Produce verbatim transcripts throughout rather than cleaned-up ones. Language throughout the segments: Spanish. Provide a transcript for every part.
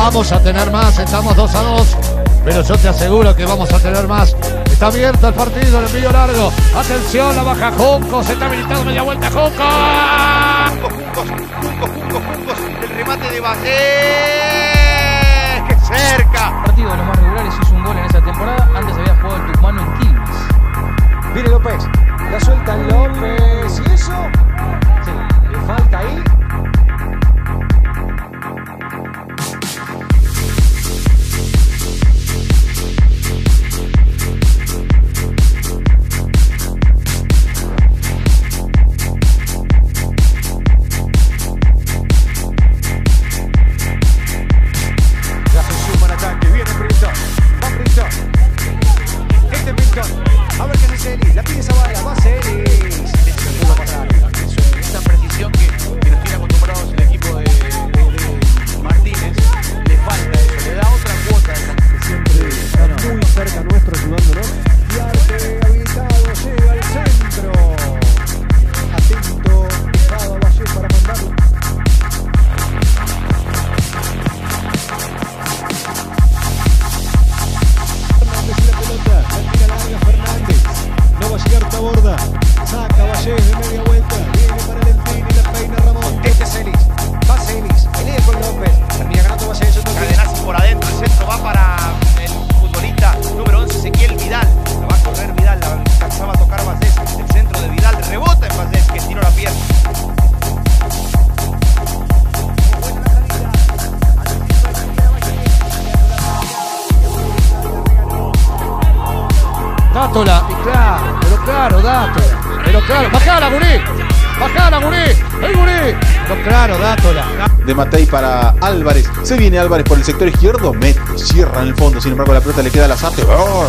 Vamos a tener más, estamos dos a dos, pero yo te aseguro que vamos a tener más. Está abierto el partido, el envío largo. Atención, la baja Junco, se está habilitando media vuelta Junco. Juncos, Juncos, Juncos, Juncos, el remate de Vallés, ¡qué cerca! El partido de los más regulares hizo un gol en esa temporada, antes había jugado el tucumano en Quilmes. Viene López, la suelta López, ¿y eso? Sí, le falta ahí. A ver qué hace Celis, la pide Zavala, va Celis. Esa precisión que, que nos tiene acostumbrados el equipo de, de, de Martínez, le falta eso, le da otra cuota. Que siempre está muy cerca nuestro ayudándonos. Y Arte habilitado, llega al centro. Atento, dejado a Vallés para mandarlo. Fernández y la pelota, la tira larga Fernández. No va a llegar Taborda. Saca Vallés de media vuelta. Viene para Lentín y la peina Ramón. Este es Celis. Va Celis. Elige con López. Termina ganando Vallés. Cadenazo por adentro, el centro va para el futbolista número once, Ezequiel Vidal. La va a correr Vidal, la alcanzaba a tocar Vallés. El centro de Vidal rebota en Vallés, que tiró la pierna. Dátola, y claro, pero claro, Dátola, pero claro, bajala, Gurí, bajala, Gurí, el Gurí, pero claro, Dátola. De Matei para Álvarez, se viene Álvarez por el sector izquierdo, mete, cierra en el fondo, sin embargo la pelota le queda a Lazarte. ¡Oh!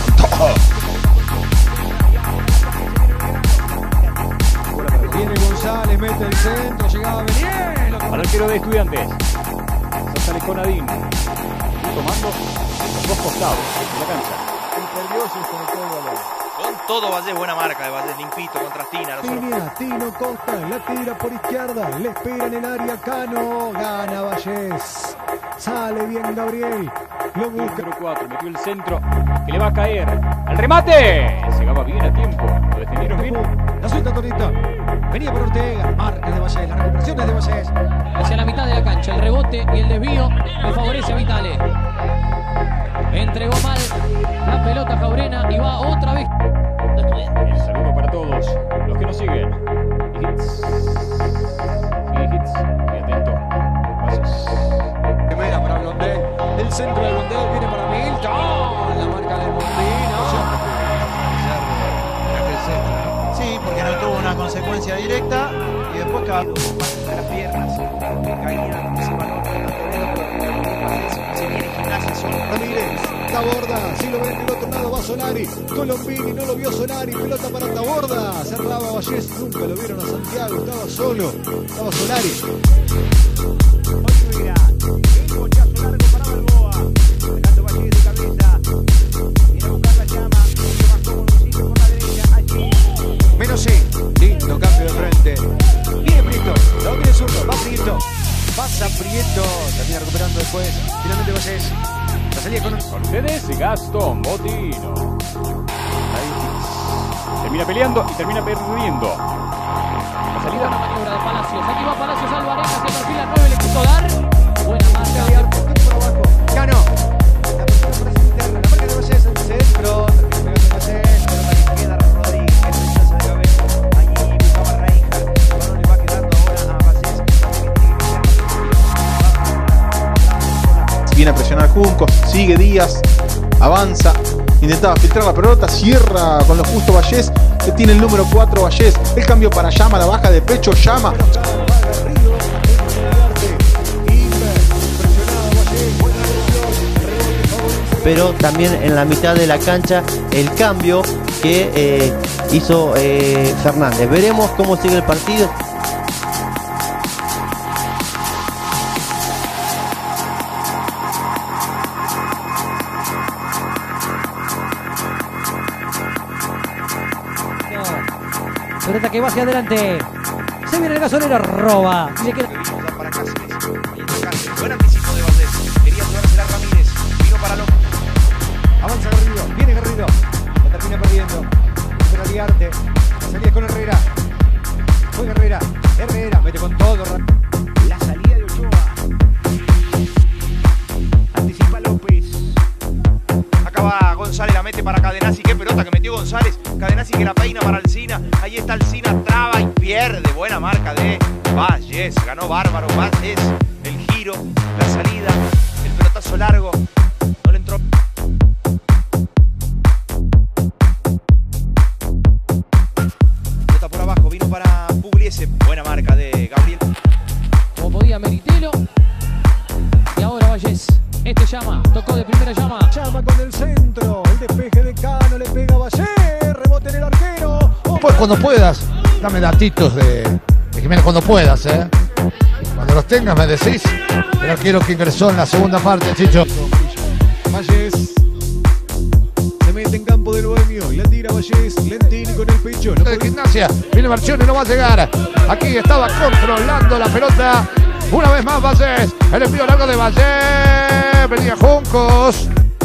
Viene González, mete el centro, llegaba bien. Al arquero de Estudiantes, sale con Adín, tomando los dos costados de la cancha. Perdió, se desconectó el balón. Con todo Vallés, buena marca de Vallés, limpito contra Stina. Línea, Tino Costa, la tira por izquierda, le espera en el área Cano, gana Vallés. Sale bien Gabriel, lo busca. Número cuatro, metió el centro, que le va a caer. ¡Al remate! Llegaba bien a tiempo, lo defendieron bien. La suelta Torita, venía por Ortega, marca de Vallés, la recuperación es de Vallés. Hacia la mitad de la cancha, el rebote y el desvío le favorece a Vitale. Entregó mal la pelota Jaurena y va otra vez. El saludo para todos los que nos siguen. Y hits. Y hits. Muy atento. Pases. Primera para Blondel, el centro de Blondel viene para Milton, la marca de Mondino. Sí, porque no tuvo una consecuencia directa y después cada uno de las piernas que caían ese balón. Se viene Gimnasia solo. Ramírez, Taborda, si lo ven del otro lado va Solari, Colombini no lo vio Solari, pelota para Taborda, cerraba Vallés, nunca lo vieron a Santiago, estaba solo, estaba Solari. Olivera, el bochazo largo para Balboa, dejando Vallés de cabeza, viene a buscar la llama, mucho más cómodo sigue por la derecha, allí. Menos sí, lindo cambio de frente, viene Prieto, lo viene zurdo, va Prieto, pasa Prieto, termina recuperando después, finalmente Vallés. La salida con... Con ustedes, Gastón Botino. Ahí termina peleando y termina perdiendo. La salida. La maniobra de Palacios. Aquí va Palacios, Alvarenga, se perfila nueve, le quiso dar. Buena marca. Cano. La persona por esa interna, la marca de Vallés en el centro. Termina pegando Vallés. Pelota que queda Rodríguez, que rechaza de cabeza. Allí buscaba Reinhardt. El balón le va quedando ahora a Vallés. Viene a presionar Junco, sigue Díaz, avanza, intentaba filtrar la pelota, cierra con lo justo Vallés, que tiene el número cuatro Vallés, el cambio para Llama, la baja de pecho Llama. Pero también en la mitad de la cancha el cambio que eh, hizo eh, Fernández. Veremos cómo sigue el partido. Pelota que va hacia adelante. Se viene el gasolero, roba. Y le queda... Para Cáceres. Buen anticipo de Valdés. Quería saliendo. Con Aliarte. La salida es con Herrera. Juega Herrera. Herrera. Mete con todo. La salida de Ochoa. Anticipa López. Acá va González, la mete para Cadenazzi. Qué pelota que metió González. Cadenazzi que la peina para Alcina. Ahí está Alcina, traba y pierde. Buena marca de Valles. Ganó bárbaro Valles. El giro, la salida, el pelotazo largo. No le entró. Pelota por abajo, vino para Pugliese. Buena marca de Gabriel. Como podía Meritelo. Y ahora Valles. Este llama, tocó de primera llama. Llama con el centro. El despeje de Cano le pega a Valle. Rebote en el arquero. Pues cuando puedas, dame datitos de, de Jiménez cuando puedas, ¿eh? Cuando los tengas me decís. El arquero que ingresó en la segunda parte, Chicho. Valles. Se mete en campo del Bohemio y la tira Valles. Lentini con el pecho. No De puede... Gimnasia, viene Marchione, no va a llegar. Aquí estaba controlando la pelota. Una vez más Valles. El envío largo de Valles. Venía Juncos.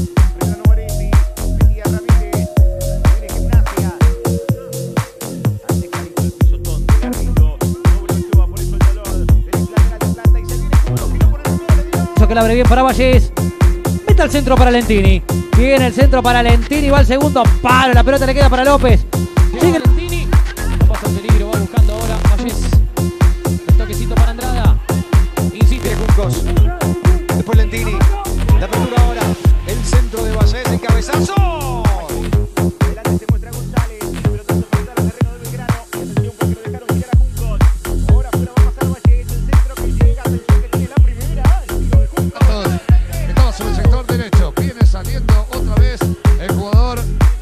Que la abre bien para Valles. Mete al centro para Lentini. Viene el centro para Lentini. Va al segundo palo. La pelota le queda para López. Sigue Lentini. No pasa el peligro. Va buscando ahora Valles. El toquecito para Andrada. Insiste Juncos. Después Lentini. La apertura ahora. El centro de Valles. El cabezazo. Delante se muestra González. Pelotazo frontal al terreno del Belgrano. Atención porque lo dejaron girar a Juncos. Ahora fuera va a pasar Valles. El centro que llega. Atención que tiene la primera. El tiro de Juncos. Estaba sobre el sector derecho. Viene saliendo otra vez el jugador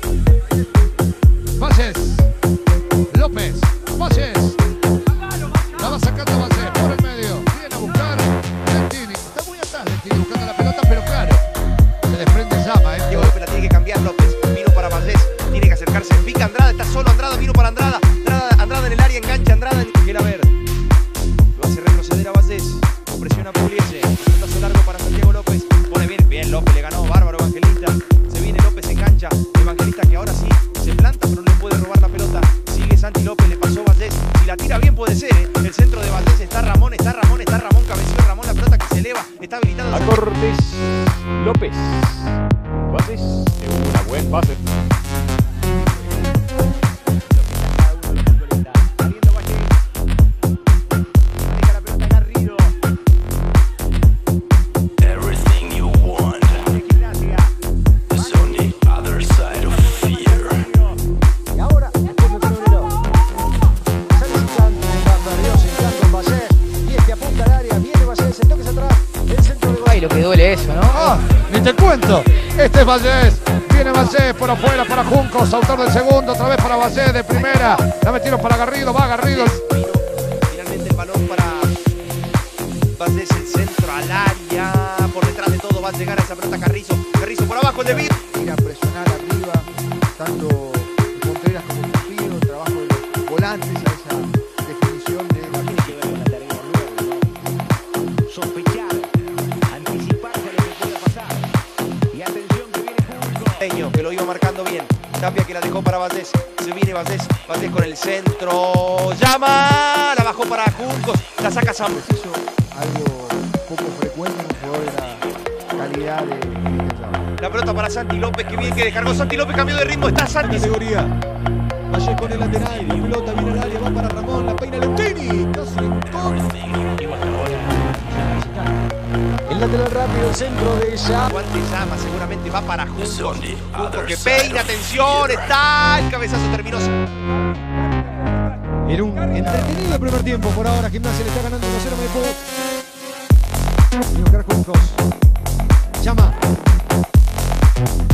Valles. López. Valles. La va sacando Valles por el medio. Viene a buscar Lentini. Está muy atrás Lentini buscando la pelota, pero claro. Se desprende llama, ¿eh? Diego López la tiene que cambiar López. Vino para Valdés. Tiene que acercarse. Pica Andrada. Está solo Andrada. Vino para Andrada. Andrada, Andrada en el área. Engancha Andrada. Quiere ver. Lo hace retroceder a Valdés. Presiona Pugliese. Pelotazo largo para Santiago López. Pone bien. Bien López. Le ganó. Bárbaro Evangelista. Se viene López. Engancha. Evangelista que ahora sí se planta, pero no le puede robar la pelota. Sigue Santi López. Le pasó Valdés. Si la tira bien puede ser, ¿eh? El centro de Valdés. Está Ramón. Está Ramón. Está Ramón. Cabeció Ramón. La pelota que se eleva. Está habilitado. A Cortés López. Valles. Una buen pase. Saliendo Valles. Deja la pelota Garrido. Everything you want De Gimnasia. is on the other side of fear. Y ahora, después de febrero. Sale Zidane. Va perdió Zidane con Valles. Y este apunta al área. Viene Valles. El toque es atrás. El centro de Ay, lo que duele eso, ¿no? Ah, ni te cuento. Este es Valles. Viene Valles por afuera para Juncos. Autor del segundo. Otra vez para Valles de primera. La metieron para Garrido. Va Garrido. Finalmente el balón para Valdés, el centro al área. Por detrás de todo va a llegar a esa pelota Carrizo. Carrizo por abajo el de Vir. Ir a presionar arriba, tanto Contreras como Pupilo, trabajo de los volantes a esa definición de la Tiene que ver con la tarea luego, ¿no? Sospechar, anticiparse a lo que pueda pasar. Y atención que viene Juncos. Peño, que lo iba marcando bien. Tapia que la dejó para Valdés. Se viene Valdés. Valdés con el centro. Llama. La bajó para Juncos. La saca Sam. preciso, algo poco frecuente en un jugador de la calidad de Cristian Llama. La pelota para Santi López. Que bien que descargó Santi López. Cambió de ritmo. Está Santi. categoría. Valles con el lateral. La pelota viene al área. Va para Ramón. La peina Lentini. Casi con. El lateral rápido. El centro de ella. Guante Llama. Seguramente va para Juncos. on the Juncos other que side peina. of Atención. fear. Está. El cabezazo terminó. Era un entretenido primer tiempo. Por ahora Gimnasia le está ganando uno cero a Maipú. Y buscar Juncos. Llama.